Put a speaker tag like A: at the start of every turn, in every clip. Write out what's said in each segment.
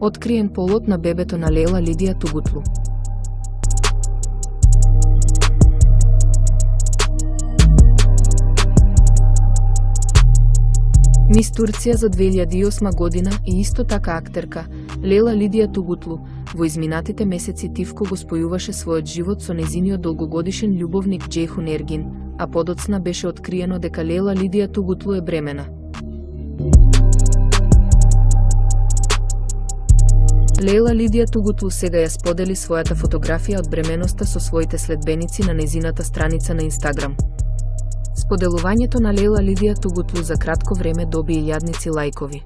A: Откриен полот на бебето на Лейла Лидија Тугутлу. Мис Турција за 2008 година и исто така актерка Лейла Лидија Тугутлу во изминатите месеци тивко го спојуваше својот живот со нејзиниот долгогодишен љубовник Џејхун Ергин, а подоцна беше откриено дека Лейла Лидија Тугутлу е бремена. Лейла Лидија Тугутлу сега ја сподели својата фотографија од бременоста со своите следбеници на нејзината страница на Инстаграм. Споделувањето на Лейла Лидија Тугутлу за кратко време доби илјадници лајкови.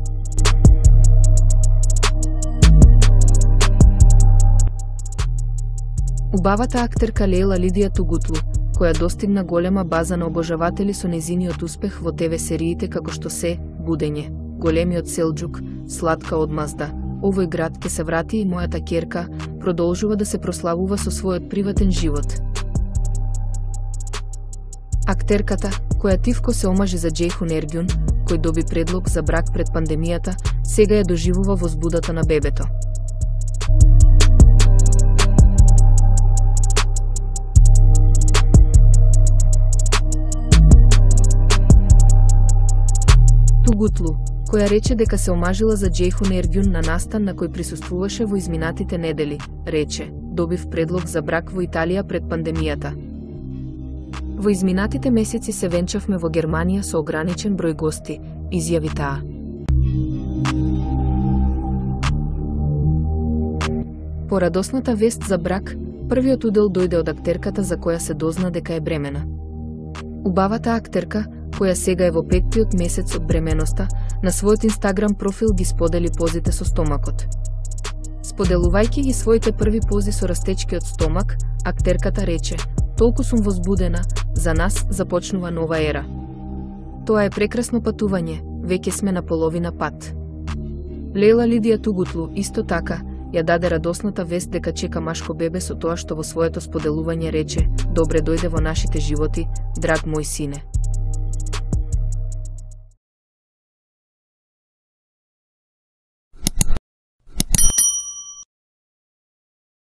A: Убавата актерка Лейла Лидија Тугутлу, која достигна голема база на обожаватели со нејзиниот успех во ТВ сериите како што се Будење, Големиот селџук, Сладка одмазда, Овој град ке се врати и мојата ќерка, продолжува да се прославува со својот приватен живот. Актерката, која тивко се омажи за Џејхун Ергин, кој доби предлог за брак пред пандемијата, сега ја доживува возбудата на бебето. Тугутлу, која рече дека се омажила за Џејхун Ергин на настан на кој присуствуваше во изминатите недели, рече: "Добив предлог за брак во Италија пред пандемијата. Во изминатите месеци се венчавме во Германија со ограничен број гости", изјави таа. По радосната вест за брак, првиот удел дојде од актерката за која се дозна дека е бремена. Убавата актерка, која сега е во 5-тиот месец од бременоста, на својот Инстаграм профил ги сподели позите со стомакот. Споделувајќи ги своите први пози со растечкиот стомак, актерката рече: "Толку сум возбудена, за нас започнува нова ера. Тоа е прекрасно патување, веќе сме на половина пат." Лейла Лидија Тугутлу исто така ја даде радосната вест дека чека машко бебе со тоа што во своето споделување рече: "Добре дојде во нашите животи, драг мој сине."